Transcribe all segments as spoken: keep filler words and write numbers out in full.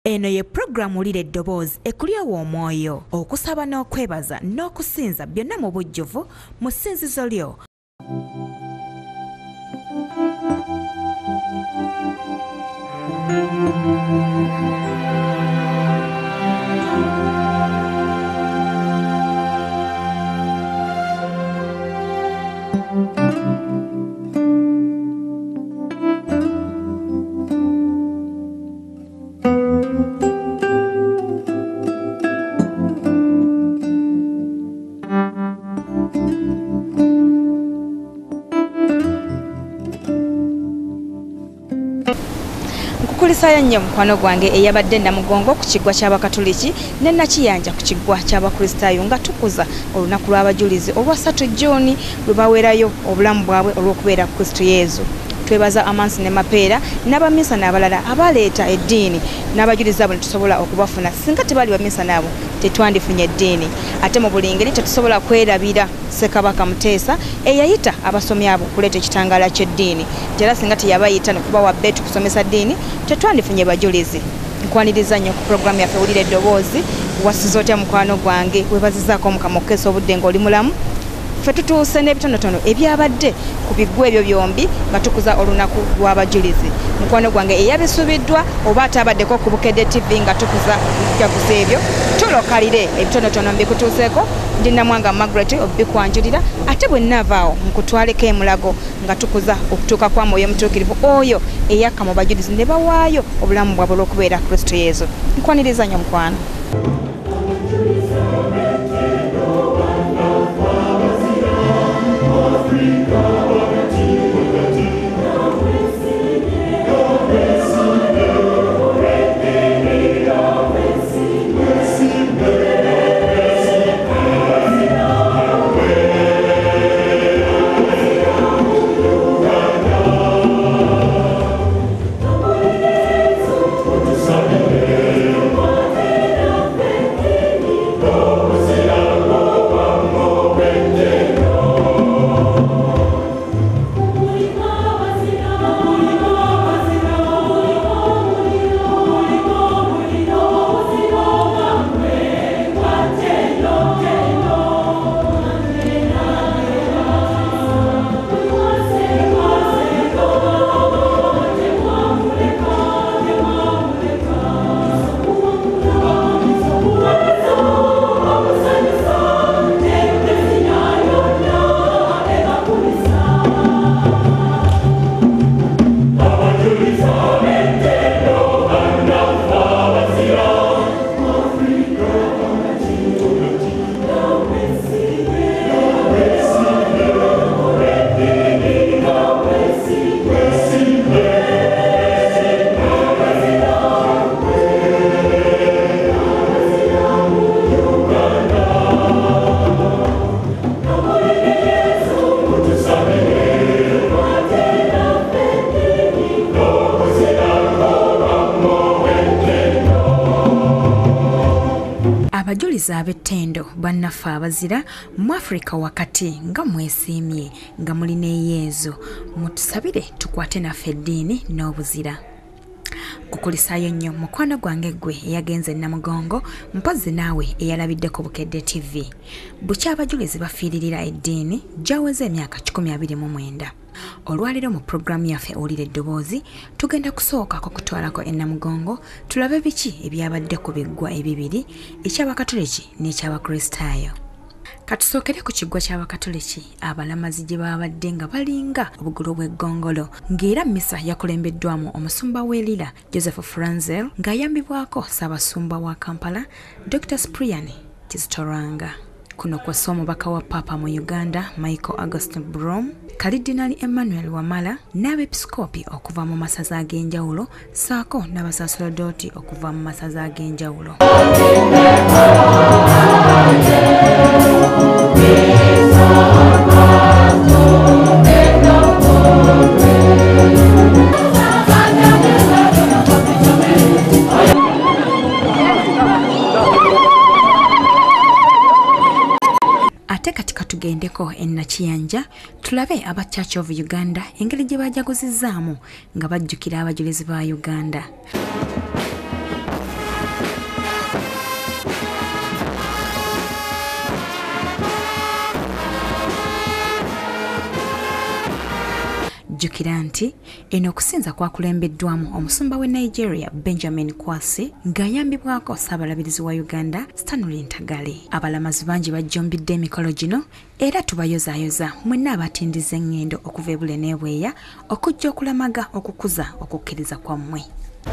Eno ye programu Wulira Eddoboozi ekulyawo omwoyo okusaba n'okwebaza n'okusinza byonna mu bujjuvu mu ssinzizo lyo. Nkukulisaayo nnyo mukwano gwange eyabadde Namugongo ku kiggwa ky'Abakatoliki ne Nakiyanja ku kiggwa ky'Abakristaayo nga tukuza olunaku lw'Abajulizi olwa ssatu Juuni lwe baweerayo obulamu bwabwe olw'okubeera Kristo Yesu. Twebaza amansi ne mapeera n'abamisa n'abalala abaleeta eddiini n'abajulizi abo ne tusobola okubafuna singa tebali bamisa nabo tetwandifunye eddiini. Ate mu buli ngeri tetusobola kwerabira Ssekabaka Muteesa eyayita abasomi abo kuleeta ekitangaala ky'eddiini. Era singa teyabayita n'okubawa bbeetu kusomesa ddiini tetwandifunye bajulizi. Nkwaniriza nnyo ku programu yaffe Wulira Eddoboozi. Wasiza otya mukwano gwange? Weebazizaako Omukama okukeesa obudde ng'oli mulamu. Ffe tutuuse n'ebitonotono ebyabadde ku biggwa ebyo byombi nga tukuza olunaku lw'Abajulizi. Mukwano gwange eyabisubiddwa oba atabaddeko ku Bukedde T V nga tukuza ebyaguzi ebyo tulokalire ebitonotono mbikutuuseeko. Ndi Namwanga Margaret obikwanjulira ate bwe nnaavaawo nkutwaleko emulago nga tukuza okutuuka kwa Mwoyo Mutuukirivu oyo eyakka mu bajulizi ne bawaayo obulamu bwabwe olw'okubeera Kristo Yesu. Nkwaniriza nnyo mukwano. Abajulizi ab'ettendo bannaffe abazira mu Afrika wakati nga mwesiimye nga mulina eyeezo mutusabire tukwate naffe eddiini n'obuzira. Kukulisaayo nnyo mukwano gwange gwe eyagenze Namugongo mpozzi naawe eyalabidde ku Bukedde T V. Bukya abajulizi bafiiririra eddiini gyaweze emyaka kikumi abiri mu mwenda. Olwaliro mu programu yaffe Wulira Eddoboozi tugenda kusookako kutwalako e Namugongo tulabe biki ebyabadde ku biggwa ebibiri eky'Abakatoliki n'eky'Abakristaayo. Katusookere ku kiggwa ky'Abakatoliki abalamazi gye babadde nga balinga obugulu bw'eggongolo ng'era mmisa yakulembeddwamu omusumba w'Elira Joseph Franzel ng'ayambibwako Ssaabasumba wa Kampala Doctor Cyprian Kizitoolwanga. Kuno kw'ossa omubaka wa Papa mu Uganda Michael Augustine Brom, Kalidinali Emmanuel Wamala n'abepisikoopi okuva mu masaza ag'enjawulo ssaako n'abasaserdoti okuva mu masaza ag'enjawulo. Ate katika tugendeko e Nakiyanja tulabe aba Church of Uganda engeri gye bajaguzizaamu nga bajjukira abajulizi ba Uganda. Jjukira nti eno okusinza kwakulembeddwamu omusumba w'e Nigeria Benjamin Kwasi ng'ayambibwako Ssaabalabirizi wa Uganda Stanley Ntagale. Abalamazi bangi bajjumbidde emikolo gino era tubayozaayoza mwenna abatindiza engendo okuva ebule n'ebweya okujja okulamaga okukuza okukkiriza kwammwe.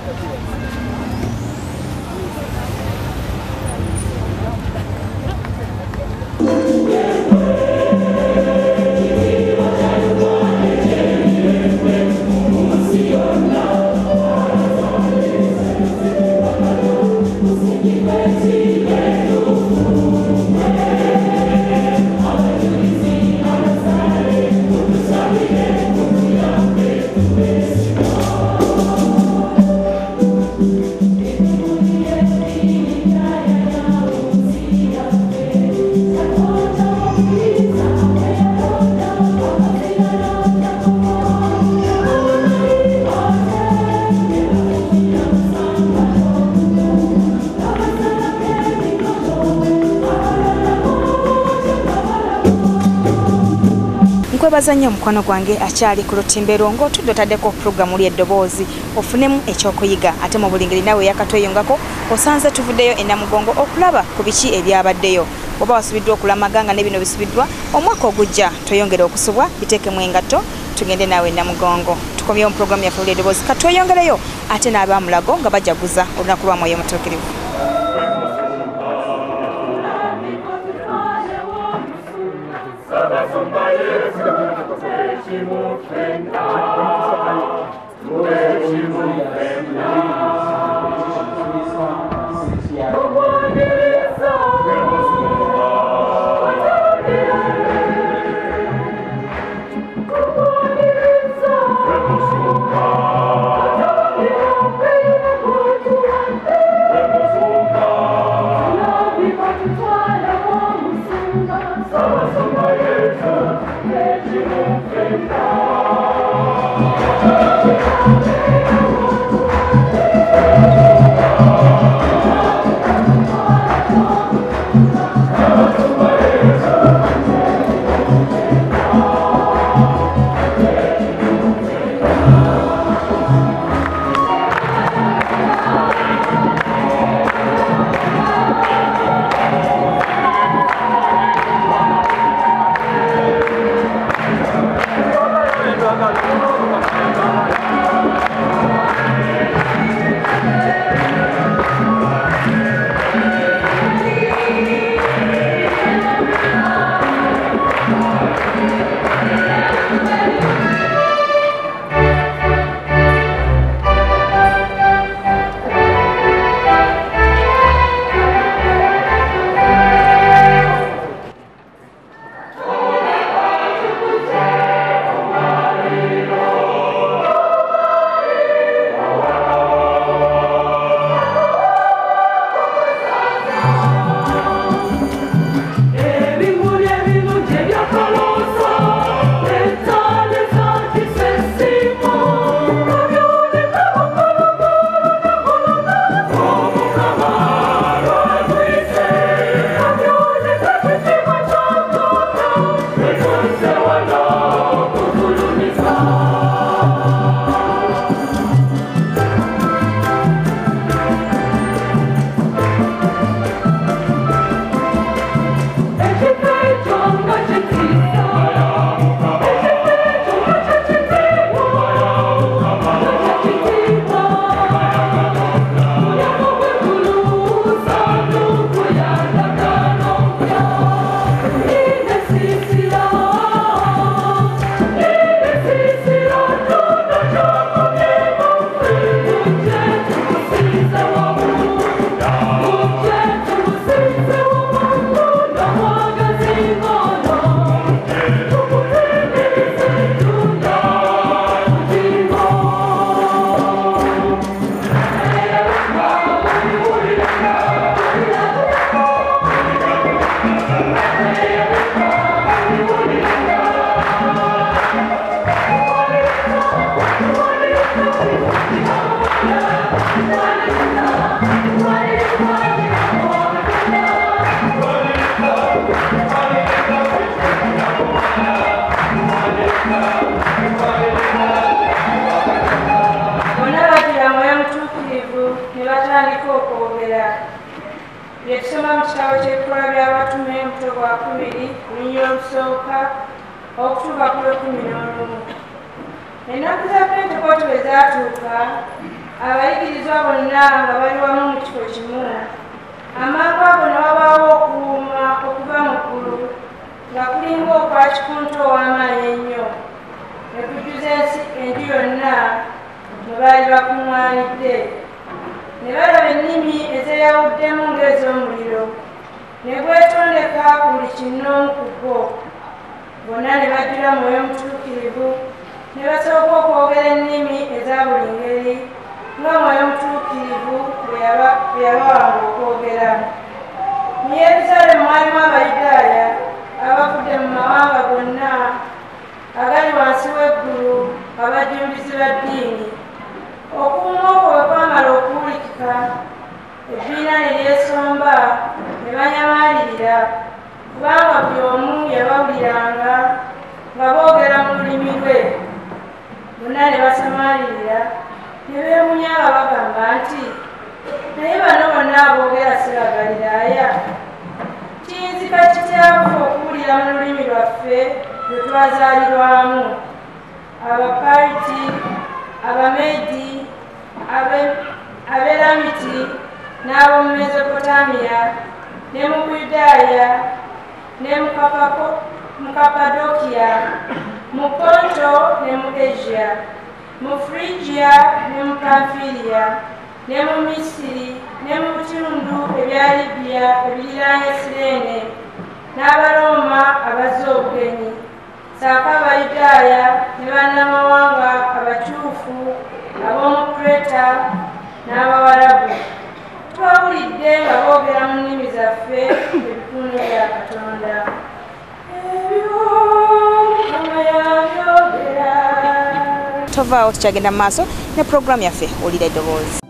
Nkwebaza nnyo mukwano gwange akyali ku Lutimbe ng'otudde otaddeko pulogulaamu lw'Eddoboozi ofunemu ekyokuyiga ate mu buli ngeri nawe yakatweyongako osanze tuvuddeyo e Namugongo okulaba ku biki ebyabaddeyo. Oba wasubiddwa okulamaga nga ne bino bisubiddwa omwaka ogujja toyongera okusubwa biteekemu engatto tugende nawe e Namugongo. Tukomyewo mu pulogulaamu yaffe lw'Eddoboozi katweyongereyo ate n'abamulago nga bajaguza olunaku lwa Mwoyo Mutuukirivu. Thank you. batandika okwogera bye tusoma mu kitabo ky'ebikolwa by'abatume omutwe gwa kubiri lunyira olusooka okutuuka ku lw'ekumi n'olumu. Ennaku za pentekooti bwe zaatuuka, abayigirizwa bonna nga bali wamu mu kifo kimu, amangu ago ne wabaawo okuwuuma okuva mu ggulu nga kulinga okwa kikunta ow'amaanyi ennyo ne kujjuza ensi enju yonna mwe baali bakuŋŋaanidde. Ne balaba ennimi ezeeyawuddemu ng'ez'omuliro ne gwetondeka ku buli kinnoomu ku bo. Bonna ne bajjula Mwoyo Mutuukirivu ne basooka okwogera ennimi eza buli ngeri nga Mwoyo Mutuukirivu bwe yabawanga okwogera. Mu Yerusaalemi mwalimu Abayudaaya abavudde mu mawanga gonna agali wansi w'eggulu abajjumbizi ba ddiini. Okuwuuma okwo bwe kwamala okuwulikika, ebbiina ne lyesomba ne banyamaalirira, kubanga buli omu yabawuliranga nga boogera mu lulimi lwe. Bonna ne basamaalirira ne beewuunya nga bagamba nti, naye bano bonna aboogera si Bagaliraaya? Kiyinzika kityafu okuwulira mu lulimi lwaffe lwe twazaalirwamu? Abapariti, Abamedi, Aberamiti n'ab'omu Mesopotamiya ne mu Buyudaaya ne mu Kapadokiya, mu Ponto ne mu Asia, mu Frigia ne mu Pamfiliya ne mu Misiri ne mu bitundu ebya Libiya ebiriraanye Sireene, n'Abaroma abazze obugenyi, ssaako Abayudaaya ne bannamawanga abakyufu ab'omu Kreta n'Abawarabu. Twawulidde nga boogera mu nnimi zaffe ebikuuno bya Katonda. Ebyo Mukama yabyogera. Tovaawo tukyagenda mu maaso ne pulogulaamu yaffe Wulira Eddoboozi.